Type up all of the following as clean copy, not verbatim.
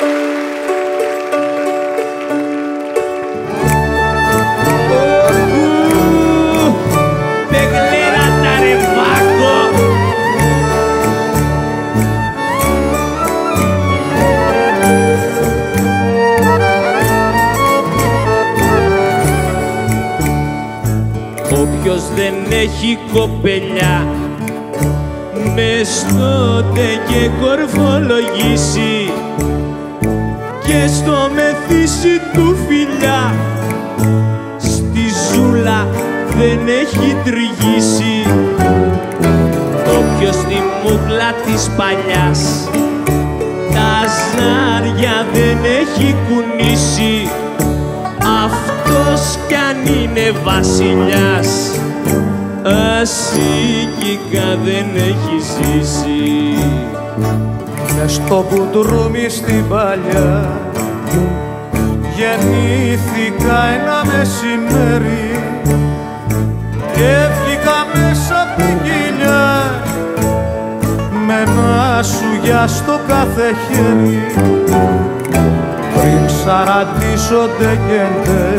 Όποιος δεν έχει κοπελιά μες τότε και κορφολογήσει και στο μεθύσι του φιλιά στη ζούλα δεν έχει τριγύσει. Όποιος στη μούγκλα της παλιάς τα ζάρια δεν έχει κουνήσει, αυτός κι αν είναι βασιλιάς ασύγκικα δεν έχει ζήσει. Μες στο μπουντρούμι στην παλιά γεννήθηκα ένα μεσημέρι και βγήκα μέσα απ' την κοιλιά με ένα σουγιά στο κάθε χέρι. Πριν σαραντήσονται κέντε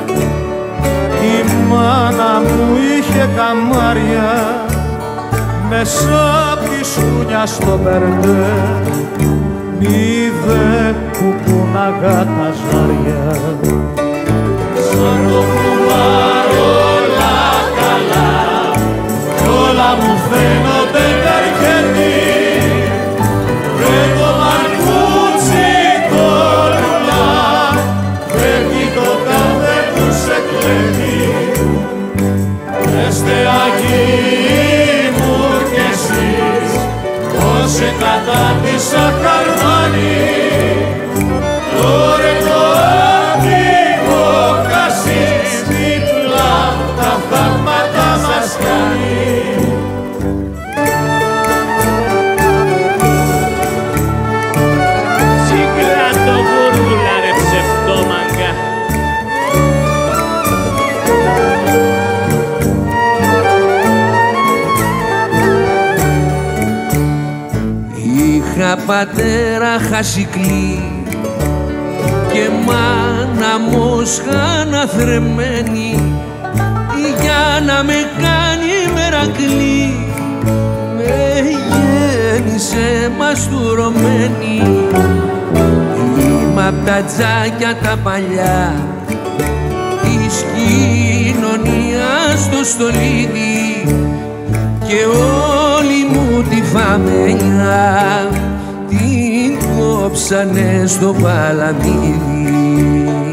η μάνα μου είχε καμάρια μέσα απ' τη σκούνια στο μπερντέ είδε που πούναγα τα ζάρια. Σαν το φουμάρ όλα καλά κι όλα μου φαίνονται καρκένοι. Βρε το μαρκούτσι το λουλά φεύγει το κάθε που σε κλέβει. Έστε Αγίοι μου κι εσείς πως εκατάπησα χαρμάνι τώρα το άδικο χασίς δίπλα τα θαύματα μας κάνει. Συγκράτω γουρούλα ρε ψευτόμαγκα. Είχα πατέρα χασικλή και μάνα μόσχα να θρεμμένη για να με κάνει μερακλή. Με γέννησε μαστουρωμένη. Είμαι απ' τα τζάκια τα παλιά της κοινωνίας στο στολίδι και όλη μου τη φαμελιά την κόψανε στο παλαμίδι.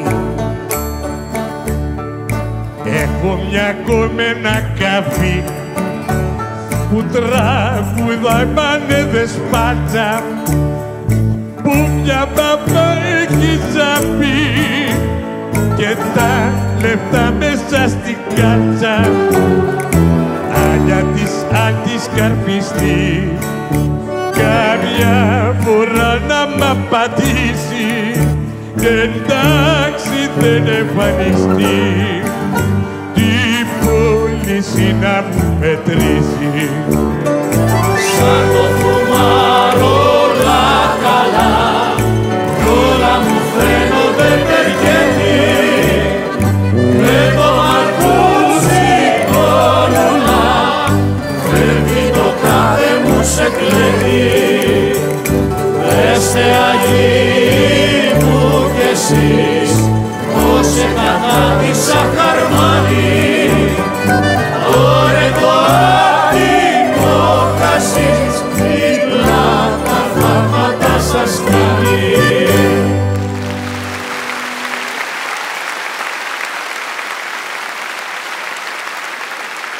Έχω μια κομμένα καφή που τραγουδάει πανέδες πάτσα που μια μπαμπά έχει ζαπεί και τα λεφτά μέσα στην κάτσα. Άνια της αντισκαρπιστεί καμιά φορά να μ' απαντήσει εντάξει δεν εμφανιστεί την πώληση να μου μετρήσει. Σαν το φουμάρ όλα καλά κι όλα μου φαίνονται περκένοι. Με το μαρκούτσι το λουλά φεύγει το κάθε μου σε κλέβει. Έστε Αγίοι μου κι εσείς πως εκατάπησα χαρμάνι ωραία το άδικο χασίς